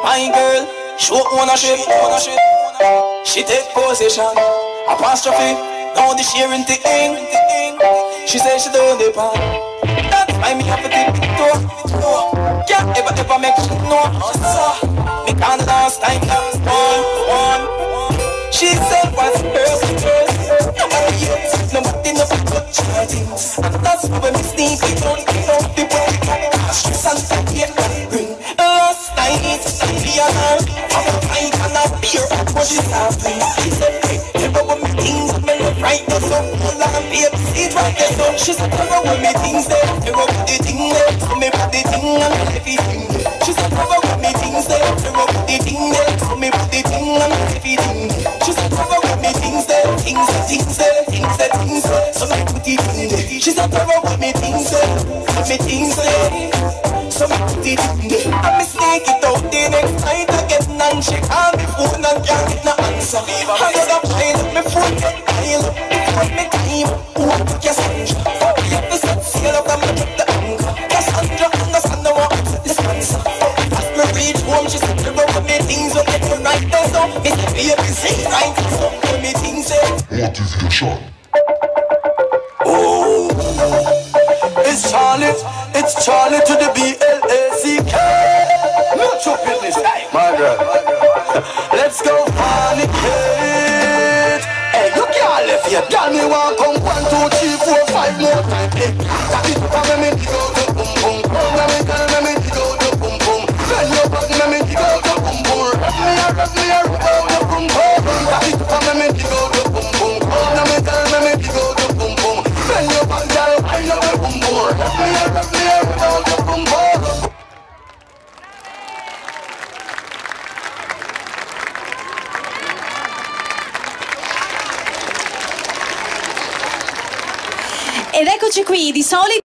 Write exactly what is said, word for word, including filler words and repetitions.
My girl, show ownership, ownership. She take position, apostrophe. Now the sharing the ink. She says she don't depend. That's why me have to take it to. Can't ever ever make she know. Me can't last time last one, one. She said what's hers, hers. Nobody else, nobody knows what her things. And that's why we sneak it on, on the way. Stress and forget and bring. Last night, me and her, I'm a fight and a beer. What she's having, she said, hey, never with me things, me look right there, so hold on, babe, see it right there, so she said, never with me things there, never with the thing there, so me put the thing and everything there. She said, never with me things there, never with the thing there, so me put the thing and everything there. She said, never with me things there, things there, things there, things there, things there, so me put the thing there. She said, never with me things there, with me things there, so me put the thing there. And me sneak it out the next night again, and she call me phone and can't get no answer. I got a pile up, me phone get pile up. Before me time, who want to Cassandra? You have to set sail up and me drop the anchor. Cassandra understand the one with the sponsor. As me reach home, she said, never with me things up, get you right there, so me say, baby, say right, so with me things there. What is your shot? Oh, it's Charlie, it's Charlie to the B L A C K. Not your business, my girl. Let's go fornicate. Hey, you can't left here. Tell me one, come one, two, three, four, five more times. Hey, that is what I'm meant to go to boom boom. Let me tell me meant to go to boom boom. When you're back, me meant to go to boom boom. Rub me, rub me, rub me, boom boom. That is what I'm meant to go to boom boom. Let me tell me meant to go to boom boom. When you're back, girl, I know the boom boom. Rub me, rub me, rub me, boom boom. Ed eccoci qui, di solito